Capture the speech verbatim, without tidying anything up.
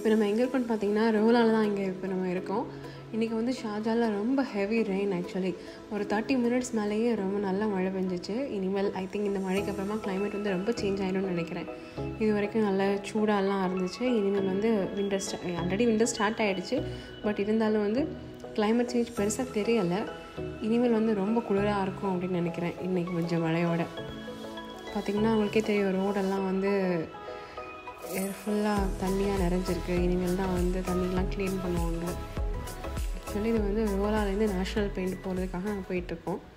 இப்போ நம்ம எங்கே இருக்கோன்னு பார்த்தீங்கன்னா ரோலால் தான் இங்கே இப்போ நம்ம இருக்கோம். இன்றைக்கி வந்து ஷார்ஜாவில் ரொம்ப ஹெவி ரெயின். ஆக்சுவலி ஒரு தேர்ட்டி மினிட்ஸ் மேலேயே ரொம்ப நல்லா மழை பெஞ்சிச்சு. இனிமேல் ஐ திங்க் இந்த மழைக்கு அப்புறமா கிளைமேட் வந்து ரொம்ப சேஞ்ச் ஆகிடும்னு நினைக்கிறேன். இது வரைக்கும் நல்லா சூடாலாம் இருந்துச்சு. இனிமேல் வந்து விண்டர் ஸ்டா ஆல்ரெடி விண்டர் ஸ்டார்ட் ஆகிடுச்சு. பட் இருந்தாலும் வந்து கிளைமேட் சேஞ்ச் பெருசாக தெரியலை. இனிமேல் வந்து ரொம்ப குளிராக இருக்கும் அப்படின்னு நினைக்கிறேன் இன்றைக்கி கொஞ்சம் மழையோட. பார்த்திங்கன்னா அவங்களுக்கே தெரியும், ரோடெல்லாம் வந்து ஃபுல்லாக தண்ணியாக நிறைஞ்சிருக்கு. இனிமேல் தான் வந்து தண்ணியெலாம் க்ளீன் பண்ணுவாங்க. ஆக்சுவலி இது வந்து ரோலாலேருந்து நேஷ்னல் பெயிண்ட் போகிறதுக்காக நாங்கள் போயிட்டுருக்கோம்.